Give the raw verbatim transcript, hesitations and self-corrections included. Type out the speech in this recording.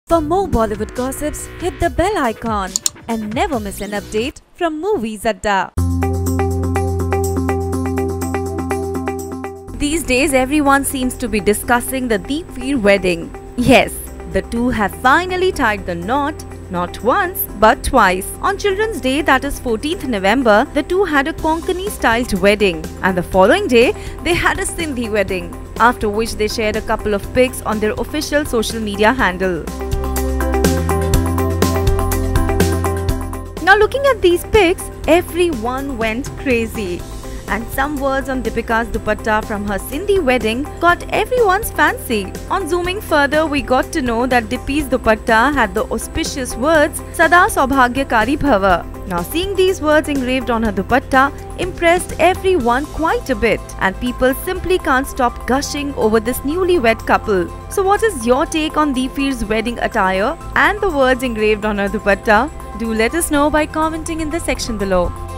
For more Bollywood gossips, hit the bell icon and never miss an update from Movies Adda. These days, everyone seems to be discussing the Deepveer wedding. Yes, the two have finally tied the knot, not once but twice. On Children's Day, that is fourteenth November, the two had a Konkani-styled wedding, and the following day, they had a Sindhi wedding, after which they shared a couple of pics on their official social media handle. Now looking at these pics, everyone went crazy. And some words on Deepika's dupatta from her Sindhi wedding got everyone's fancy. On zooming further, we got to know that Dippy's dupatta had the auspicious words Sada Saubhagyakari Bhava. Now seeing these words engraved on her dupatta impressed everyone quite a bit, and people simply can't stop gushing over this newlywed couple. So what is your take on Deepveer's wedding attire and the words engraved on her dupatta? Do let us know by commenting in the section below.